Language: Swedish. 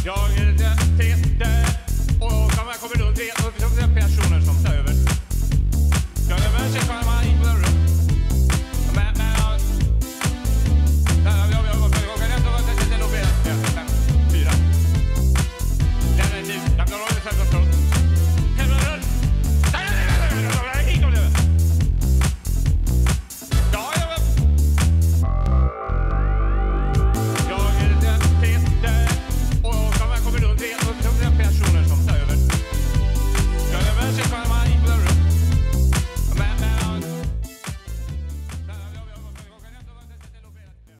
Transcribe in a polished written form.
Jag och de här kommer då tre personer som tar över. Jag är med sig,